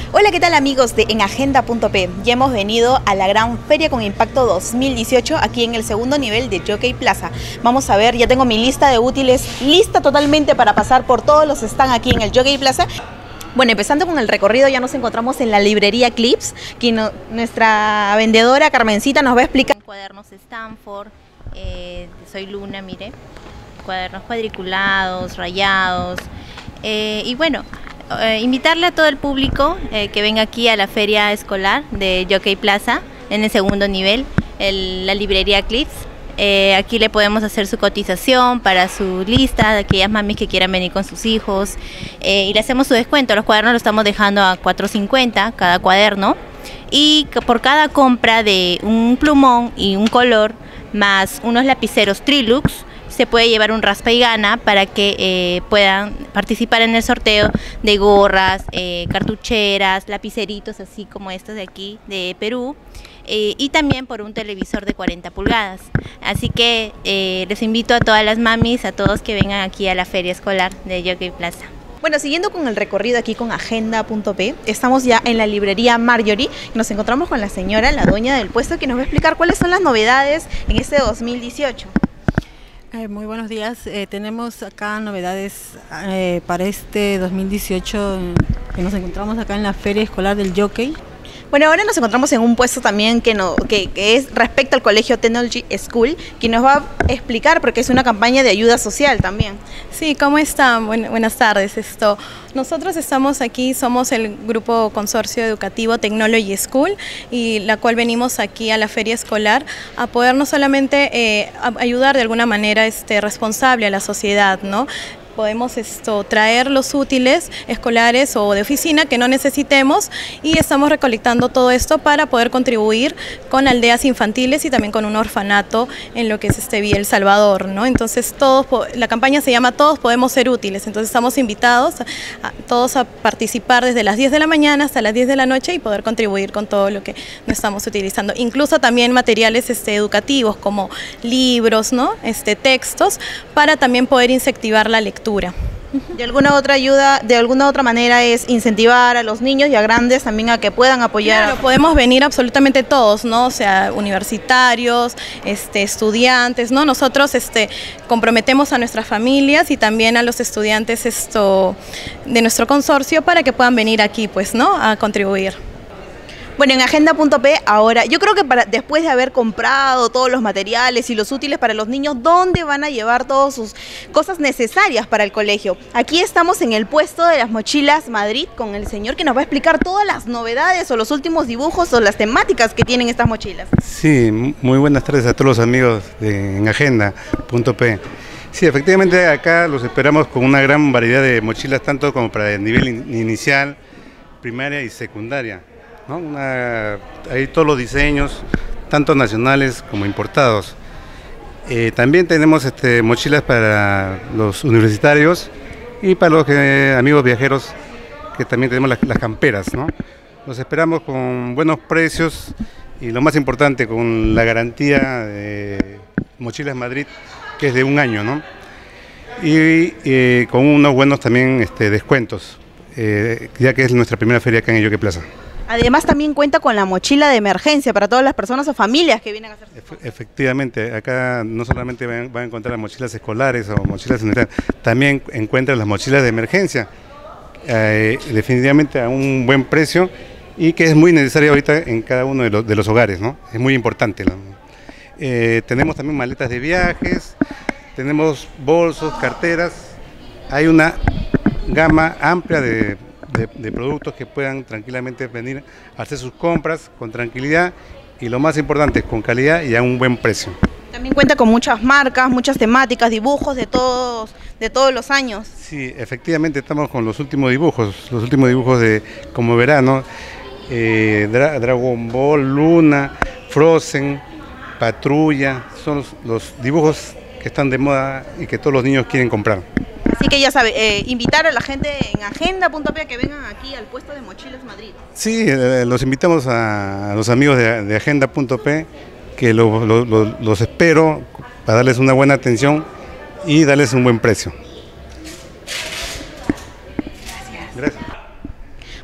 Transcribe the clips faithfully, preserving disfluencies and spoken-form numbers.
Hola, ¿qué tal amigos de En Agenda punto pe? Ya hemos venido a la gran Feria con Impacto dos mil dieciocho aquí en el segundo nivel de Jockey Plaza. Vamos a ver, ya tengo mi lista de útiles lista totalmente para pasar por todos los stands aquí en el Jockey Plaza. Bueno, empezando con el recorrido, ya nos encontramos en la librería Clips, que no, nuestra vendedora Carmencita nos va a explicar. Cuadernos Stanford, eh, soy Luna, mire, cuadernos cuadriculados, rayados, eh, y bueno, eh, invitarle a todo el público eh, que venga aquí a la feria escolar de Jockey Plaza, en el segundo nivel, el, la librería Clips. Eh, aquí le podemos hacer su cotización para su lista de aquellas mamis que quieran venir con sus hijos, eh, y le hacemos su descuento. Los cuadernos los estamos dejando a cuatro cincuenta cada cuaderno, y por cada compra de un plumón y un color más unos lapiceros Trilux se puede llevar un raspa y gana para que eh, puedan participar en el sorteo de gorras, eh, cartucheras, lapiceritos así como estos de aquí de Perú, eh, y también por un televisor de cuarenta pulgadas. Así que eh, les invito a todas las mamis, a todos que vengan aquí a la feria escolar de Jockey Plaza. Bueno, siguiendo con el recorrido aquí con Agenda punto pe, estamos ya en la librería Marjorie y nos encontramos con la señora, la dueña del puesto, que nos va a explicar cuáles son las novedades en este dos mil dieciocho. Eh, muy buenos días, eh, tenemos acá novedades eh, para este dos mil dieciocho, eh, que nos encontramos acá en la Feria Escolar del Jockey. Bueno, ahora nos encontramos en un puesto también que, no, que, que es respecto al Colegio Technology School, que nos va a explicar porque es una campaña de ayuda social también. Sí, ¿cómo están? Buen, buenas tardes. Esto, nosotros estamos aquí, somos el grupo consorcio educativo Technology School, y la cual venimos aquí a la feria escolar a poder no solamente eh, a ayudar de alguna manera este, responsable a la sociedad, ¿no? Podemos esto, traer los útiles escolares o de oficina que no necesitemos, y estamos recolectando todo esto para poder contribuir con aldeas infantiles y también con un orfanato en lo que es este Vía El Salvador, ¿no? Entonces todos, la campaña se llama Todos Podemos Ser Útiles, entonces estamos invitados a, a todos a participar desde las diez de la mañana hasta las diez de la noche y poder contribuir con todo lo que no estamos utilizando, incluso también materiales este, educativos como libros, ¿no? este, textos, para también poder incentivar la lectura. De alguna otra ayuda, de alguna otra manera es incentivar a los niños y a grandes también a que puedan apoyar. Claro, podemos venir absolutamente todos, ¿no? O sea, universitarios, este, estudiantes, ¿no? Nosotros este, comprometemos a nuestras familias y también a los estudiantes esto, de nuestro consorcio para que puedan venir aquí, pues, ¿no? A contribuir. Bueno, en Agenda punto pe ahora, yo creo que para, después de haber comprado todos los materiales y los útiles para los niños, ¿dónde van a llevar todas sus cosas necesarias para el colegio? Aquí estamos en el puesto de las mochilas Madrid con el señor que nos va a explicar todas las novedades o los últimos dibujos o las temáticas que tienen estas mochilas. Sí, muy buenas tardes a todos los amigos de en Agenda punto pe. Sí, efectivamente acá los esperamos con una gran variedad de mochilas, tanto como para el nivel in inicial, primaria y secundaria. ¿No? Una, hay todos los diseños, tanto nacionales como importados. Eh, también tenemos este, mochilas para los universitarios y para los eh, amigos viajeros, que también tenemos las, las camperas, ¿no? Los esperamos con buenos precios y lo más importante, con la garantía de Mochilas Madrid, que es de un año, ¿no? Y eh, con unos buenos también este, descuentos, eh, ya que es nuestra primera feria acá en Jockey Plaza. Además también cuenta con la mochila de emergencia para todas las personas o familias que vienen a hacer. Efectivamente, acá no solamente van, van a encontrar las mochilas escolares o mochilas sanitarias, también encuentran las mochilas de emergencia, eh, definitivamente a un buen precio, y que es muy necesaria ahorita en cada uno de los, de los hogares, ¿no? Es muy importante, ¿no? Eh, tenemos también maletas de viajes, tenemos bolsos, carteras, hay una gama amplia de De, de productos que puedan tranquilamente venir a hacer sus compras con tranquilidad y, lo más importante, con calidad y a un buen precio. También cuenta con muchas marcas, muchas temáticas, dibujos de todos, de todos los años. Sí, efectivamente estamos con los últimos dibujos, los últimos dibujos de como verano, eh, Dra Dragon Ball, Luna, Frozen, Patrulla, son los, los dibujos que están de moda y que todos los niños quieren comprar. Así que ya sabe, eh, invitar a la gente en Agenda punto pe a que vengan aquí al puesto de Mochilas Madrid. Sí, eh, los invitamos a, a los amigos de, de Agenda punto pe, que lo, lo, lo, los espero para darles una buena atención y darles un buen precio. Gracias. Gracias.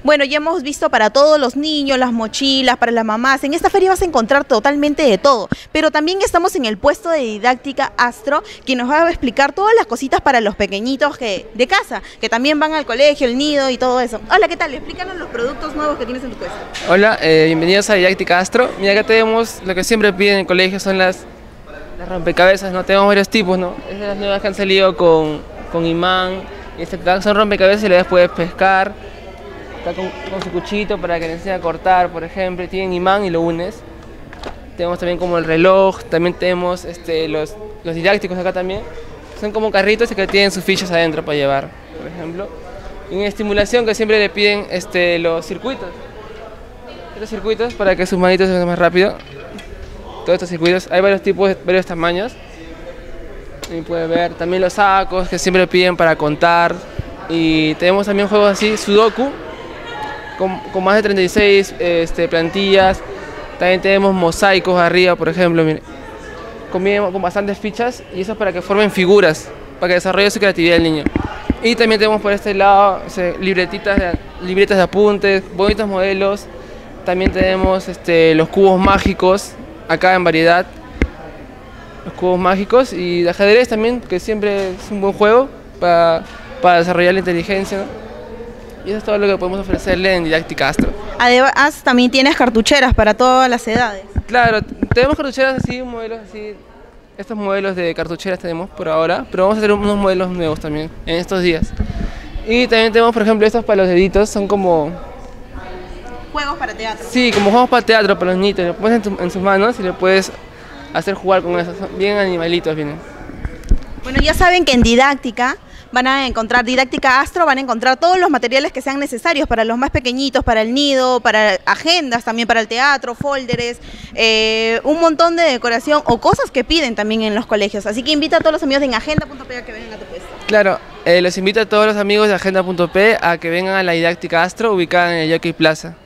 Bueno, ya hemos visto para todos los niños, las mochilas, para las mamás. En esta feria vas a encontrar totalmente de todo. Pero también estamos en el puesto de didáctica Astro, quien nos va a explicar todas las cositas para los pequeñitos que, de casa, que también van al colegio, el nido y todo eso. Hola, ¿qué tal? Explícanos los productos nuevos que tienes en tu puesto. Hola, eh, bienvenidos a Didáctica Astro. Mira, acá tenemos lo que siempre piden en el colegio, son las, las rompecabezas, ¿no? Tenemos varios tipos, ¿no? Esas son las nuevas que han salido con, con imán. Y este, son rompecabezas y le puedes pescar. Está con, con su cuchito para que le enseñe a cortar, por ejemplo. Tienen imán y lo unes. Tenemos también como el reloj, también tenemos este, los, los didácticos acá también. Son como carritos que tienen sus fichas adentro para llevar, por ejemplo. Y en estimulación que siempre le piden este, los circuitos. Estos circuitos para que sus manitos se vayan más rápido. Todos estos circuitos, hay varios tipos, varios tamaños. Y puede ver también los sacos que siempre piden para contar. Y tenemos también juegos así, Sudoku. Con, con más de treinta y seis este, plantillas. También tenemos mosaicos arriba, por ejemplo, mire, con, con bastantes fichas, y eso es para que formen figuras, para que desarrolle su creatividad del niño. Y también tenemos por este lado o sea, libretitas de, libretas de apuntes, bonitos modelos. También tenemos este, los cubos mágicos, acá en variedad. Los cubos mágicos y de ajedrez también, que siempre es un buen juego para, para desarrollar la inteligencia, ¿no? Y eso es todo lo que podemos ofrecerle en Didáctica Astro. Además, también tienes cartucheras para todas las edades. Claro, tenemos cartucheras así, modelos así. Estos modelos de cartucheras tenemos por ahora, pero vamos a hacer unos modelos nuevos también en estos días. Y también tenemos, por ejemplo, estos para los deditos, son como... Juegos para teatro. Sí, como juegos para teatro, para los niños. Lo pones en, tu, en sus manos y le puedes hacer jugar con esos. Son bien animalitos vienen. Bueno, ya saben que en Didáctica van a encontrar, Didáctica Astro, van a encontrar todos los materiales que sean necesarios para los más pequeñitos, para el nido, para agendas, también para el teatro, folders, eh, un montón de decoración o cosas que piden también en los colegios. Así que invita a todos los amigos de Agenda punto pe a que vengan a tu puesto. Claro, eh, los invito a todos los amigos de Agenda punto pe a que vengan a la Didáctica Astro, ubicada en el Jockey Plaza.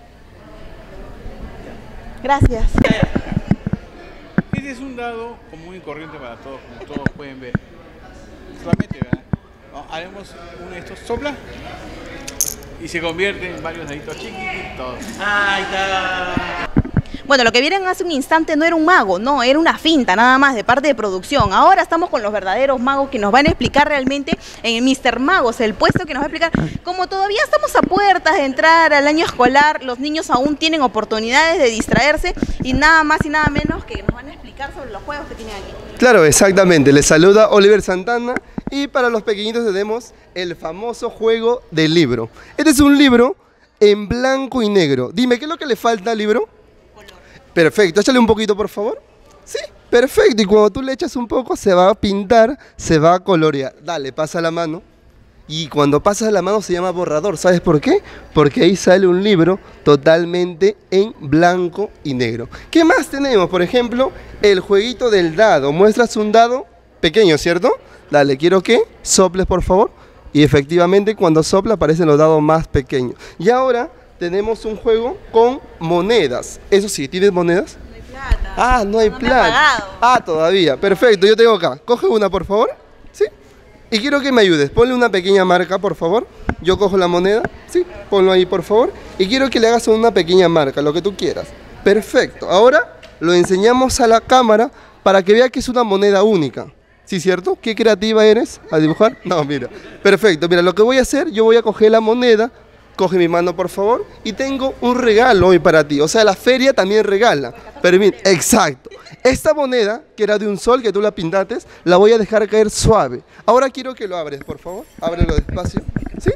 Gracias. Este es un dado común y corriente para todos, como todos pueden ver. Solamente, ¿verdad? Haremos uno de estos, sopla y se convierte en varios daditos chiquititos. ¡Ahí está! Bueno, lo que vieron hace un instante no era un mago, no, era una finta nada más de parte de producción. Ahora estamos con los verdaderos magos que nos van a explicar realmente en míster Magos, el puesto que nos va a explicar. Como todavía estamos a puertas de entrar al año escolar, los niños aún tienen oportunidades de distraerse y nada más y nada menos que nos van a explicar sobre los juegos que tienen aquí. Claro, exactamente. Les saluda Oliver Santana y para los pequeñitos tenemos el famoso juego del libro. Este es un libro en blanco y negro. Dime, ¿qué es lo que le falta al libro? Perfecto, échale un poquito por favor. Sí, perfecto, y cuando tú le echas un poco se va a pintar, se va a colorear. Dale, pasa la mano. Y cuando pasas la mano se llama borrador, ¿sabes por qué? Porque ahí sale un libro totalmente en blanco y negro. ¿Qué más tenemos? Por ejemplo, el jueguito del dado. Muestras un dado pequeño, ¿cierto? Dale, quiero que soples por favor. Y efectivamente cuando sopla aparecen los dados más pequeños. Y ahora tenemos un juego con monedas. Eso sí, ¿tienes monedas? No hay plata. Ah, no hay no plata. Ah, todavía. Perfecto, yo tengo acá. Coge una, por favor. ¿Sí? Y quiero que me ayudes. Ponle una pequeña marca, por favor. Yo cojo la moneda. ¿Sí? Ponlo ahí, por favor. Y quiero que le hagas una pequeña marca, lo que tú quieras. Perfecto. Ahora lo enseñamos a la cámara para que vea que es una moneda única. ¿Sí, cierto? ¿Qué creativa eres a dibujar? No, mira. Perfecto. Mira, lo que voy a hacer, yo voy a coger la moneda. Coge mi mano, por favor, y tengo un regalo hoy para ti. O sea, la feria también regala. Permite, exacto. Esta moneda, que era de un sol, que tú la pintaste, la voy a dejar caer suave. Ahora quiero que lo abres, por favor. Ábrelo despacio. ¿Sí?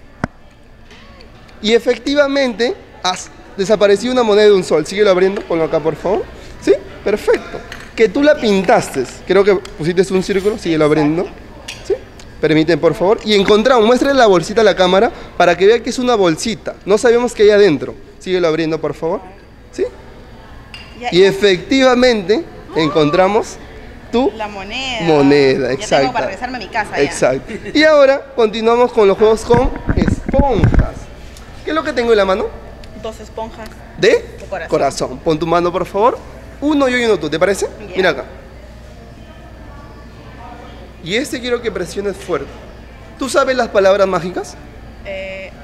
Y efectivamente, has desaparecido una moneda de un sol. Síguelo abriendo, ponlo acá, por favor. ¿Sí? Perfecto. Que tú la pintaste. Creo que pusiste un círculo, síguelo abriendo. ¿Sí? Permiten, por favor. Y encontramos, muéstrale la bolsita a la cámara para que vea que es una bolsita. No sabemos qué hay adentro. Síguelo abriendo, por favor. ¿Sí? Y efectivamente encontramos tu la moneda. Moneda, exacto. Ya tengo para regresarme a mi casa. Ya. Exacto. Y ahora continuamos con los juegos con esponjas. ¿Qué es lo que tengo en la mano? Dos esponjas. De, de corazón. corazón. Pon tu mano, por favor. Uno yo y uno tú, ¿te parece? Yeah. Mira acá. Y este quiero que presiones fuerte. ¿Tú sabes las palabras mágicas? Eh,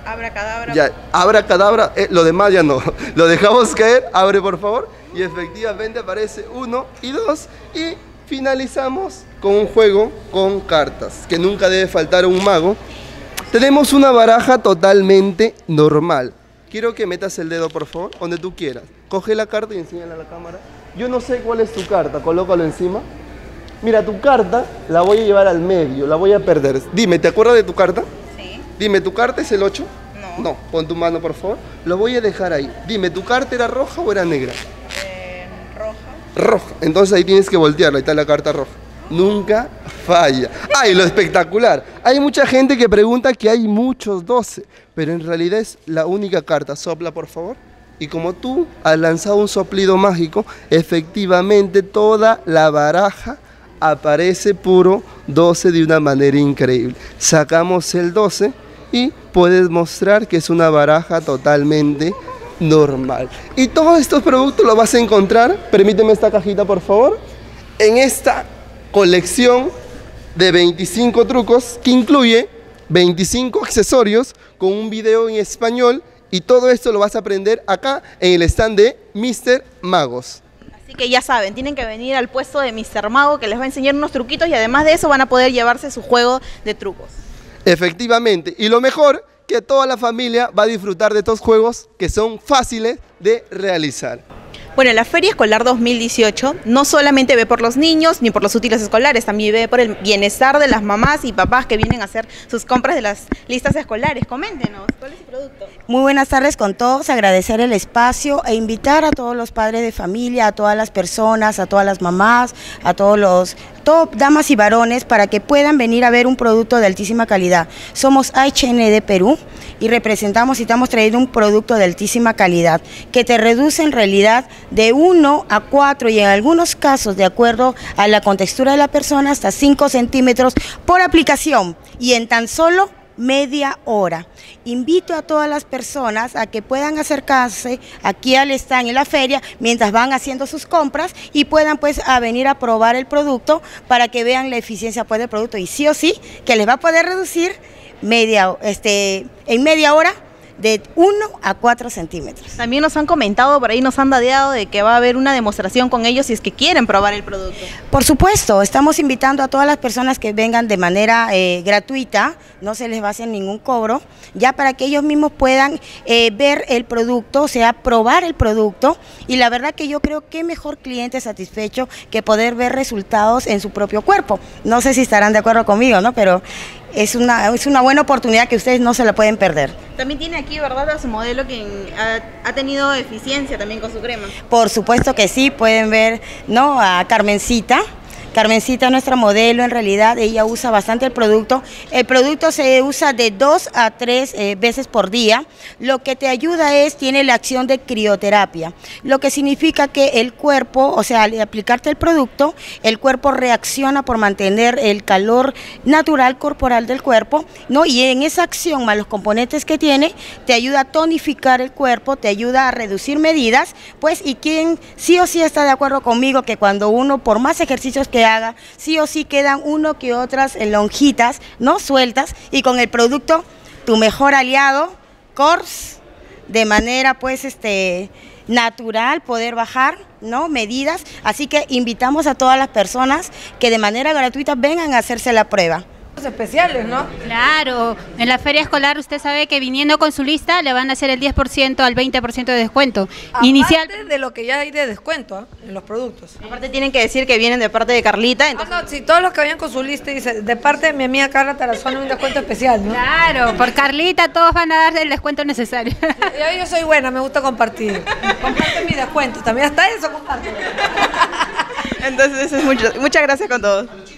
Abracadabra. Ya, abracadabra, eh, lo demás ya no. Lo dejamos caer, abre por favor. Y efectivamente aparece uno y dos. Y finalizamos con un juego con cartas, que nunca debe faltar un mago. Tenemos una baraja totalmente normal. Quiero que metas el dedo, por favor, donde tú quieras. Coge la carta y enséñala a la cámara. Yo no sé cuál es tu carta, colócalo encima. Mira, tu carta la voy a llevar al medio, la voy a perder. Dime, ¿te acuerdas de tu carta? Sí. Dime, ¿tu carta es el ocho? No. No, pon tu mano, por favor. Lo voy a dejar ahí. Dime, ¿tu carta era roja o era negra? Eh, roja. Roja. Entonces ahí tienes que voltearla, ahí está la carta roja. Nunca falla. ¡Ay, lo espectacular! Hay mucha gente que pregunta que hay muchos doce, pero en realidad es la única carta. Sopla, por favor. Y como tú has lanzado un soplido mágico, efectivamente toda la baraja aparece puro doce de una manera increíble. Sacamos el doce y puedes mostrar que es una baraja totalmente normal. Y todos estos productos los vas a encontrar, permíteme esta cajita por favor, en esta colección de veinticinco trucos que incluye veinticinco accesorios con un video en español, y todo esto lo vas a aprender acá en el stand de míster Magos. Así que ya saben, tienen que venir al puesto de míster Mago, que les va a enseñar unos truquitos y además de eso van a poder llevarse su juego de trucos. Efectivamente, y lo mejor, que toda la familia va a disfrutar de estos juegos que son fáciles de realizar. Bueno, la Feria Escolar dos mil dieciocho no solamente ve por los niños ni por los útiles escolares, también ve por el bienestar de las mamás y papás que vienen a hacer sus compras de las listas escolares. Coméntenos, ¿cuál es su producto? Muy buenas tardes con todos, agradecer el espacio e invitar a todos los padres de familia, a todas las personas, a todas las mamás, a todos los top damas y varones para que puedan venir a ver un producto de altísima calidad. Somos H N de Perú y representamos y estamos trayendo un producto de altísima calidad que te reduce en realidad de uno a cuatro y en algunos casos, de acuerdo a la contextura de la persona, hasta cinco centímetros por aplicación y en tan solo media hora. Invito a todas las personas a que puedan acercarse aquí al stand en la feria mientras van haciendo sus compras y puedan pues a venir a probar el producto para que vean la eficiencia pues, del producto, y sí o sí que les va a poder reducir media, este, en media hora de uno a cuatro centímetros. También nos han comentado, por ahí nos han dadeado de que va a haber una demostración con ellos si es que quieren probar el producto. Por supuesto, estamos invitando a todas las personas que vengan de manera eh, gratuita, no se les va a hacer ningún cobro, ya para que ellos mismos puedan eh, ver el producto, o sea, probar el producto, y la verdad que yo creo que mejor cliente satisfecho que poder ver resultados en su propio cuerpo. No sé si estarán de acuerdo conmigo, ¿no? Pero es una, es una buena oportunidad que ustedes no se la pueden perder. También tiene aquí, ¿verdad?, a su modelo que ha, ha tenido eficiencia también con su crema. Por supuesto que sí, pueden ver, ¿no?, a Carmencita. Carmencita, nuestra modelo, en realidad ella usa bastante el producto. El producto se usa de dos a tres eh, veces por día. Lo que te ayuda es, tiene la acción de crioterapia, lo que significa que el cuerpo, o sea, al aplicarte el producto, el cuerpo reacciona por mantener el calor natural corporal del cuerpo, ¿no? Y en esa acción, más los componentes que tiene, te ayuda a tonificar el cuerpo, te ayuda a reducir medidas, pues, y quien sí o sí está de acuerdo conmigo que cuando uno, por más ejercicios que haga, sí o sí quedan uno que otras lonjitas, ¿no?, sueltas, y con el producto, tu mejor aliado, Kors, de manera pues este natural poder bajar, ¿no?, medidas. Así que invitamos a todas las personas que de manera gratuita vengan a hacerse la prueba. Especiales, ¿no? Claro, en la feria escolar usted sabe que viniendo con su lista le van a hacer el diez por ciento al veinte por ciento de descuento. Aparte Inicial de lo que ya hay de descuento, ¿eh?, en los productos. Aparte tienen que decir que vienen de parte de Carlita. Entonces... No, no, si todos los que vayan con su lista dice de parte de mi amiga Carla Tarazona un descuento especial, ¿no? Claro, por Carlita todos van a dar el descuento necesario. Yo, yo soy buena, me gusta compartir. Comparte mi descuento, también hasta eso comparto. Entonces eso es mucho. Muchas gracias con todos.